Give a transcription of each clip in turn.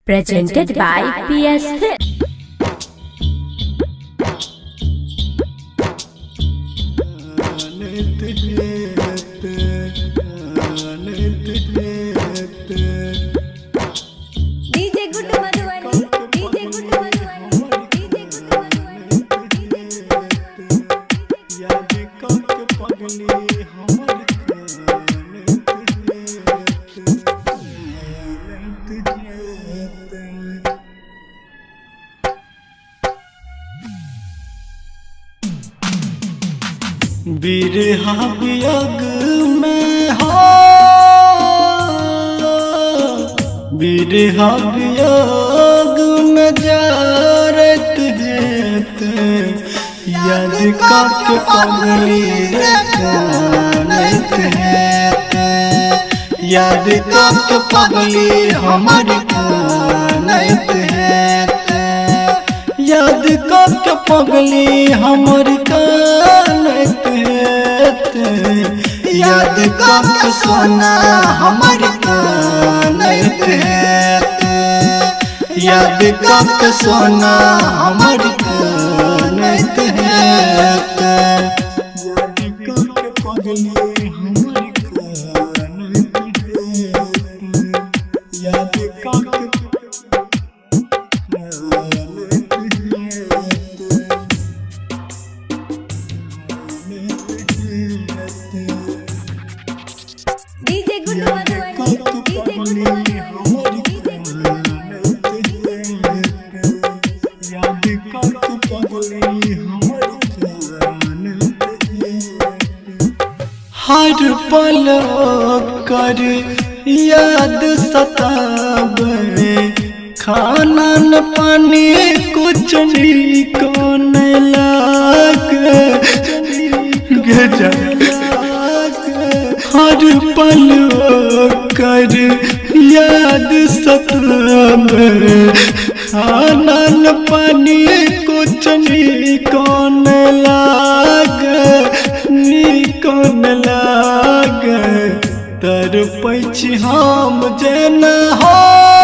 Presented by PS Fit. बिरहा वियोग में हो, बिरहा वियोग में जारत है याद काके पगली कानत है, याद काके पगली हमार कानत है, याद काके पगली हमार कानत याद काके सोना हमार कानत है, याद काके सोना हमार कानत है, याद काके पगली हमार कानत है, याद काके हर पल कर याद सतावे, खाना न पानी कुछ नहीं कोने लागे, हर पल कर याद सतावे, खाना न पानी कुछ नहीं कोने लागे, निकन लागे तर पैछि हम जेना हो,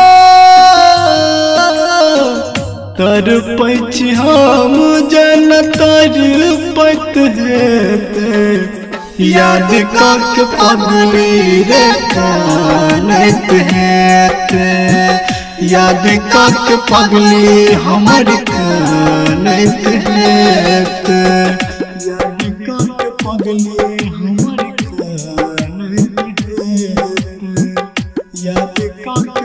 तर पैछि हम जेना तर पैत हेते, याद काके पगली रे कानत हेते, याद काके पगली हमार कानत हेते, याद काके पगली हमार कानत हेते, याद काके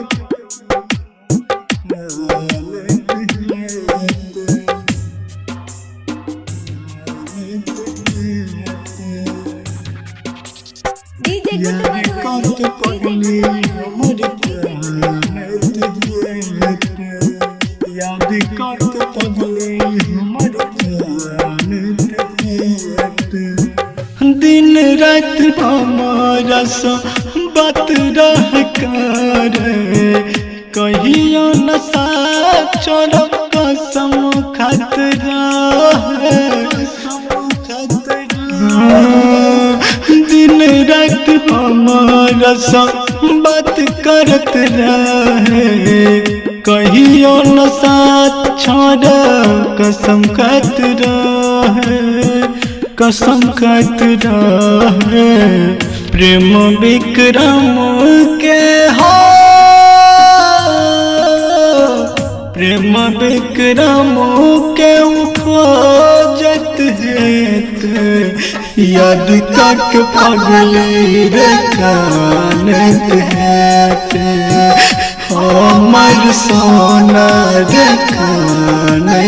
पगली हमार कानत हेते, याद काके पगली हमार कानत हेते, दिन रात हमारा सो बात रह कर, कहियो न साथ छोड़ कसम खात रहे, दिन रात हमारा संग बात करत रहे, कहियो न साथ छोड़ कसम खात रहे, कसम खात रहे, प्रेम विक्रम के हो, प्रेम विक्रम के खोजत हेते, याद काके पगली रे कानत हेते, हमार सोना रे कानत